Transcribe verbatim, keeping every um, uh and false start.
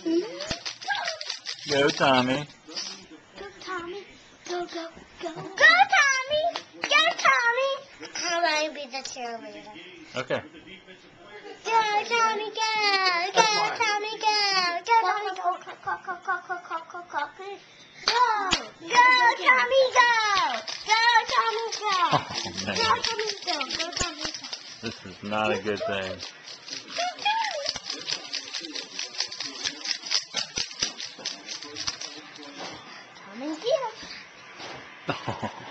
Go, Tommy. Go, Tommy. Go, go, go. Go, Tommy. Go, Tommy. I want to be the cheerleader. Okay. Go, Tommy, go. Go, Tommy, go. Go, Tommy, go. Go, go, go, go, go, go, go, go. Go. Go, Tommy, go. Go, Tommy, go. Oh, man. Go, Tommy, go. Go, Tommy, go. This is not a good thing. Tommy, go.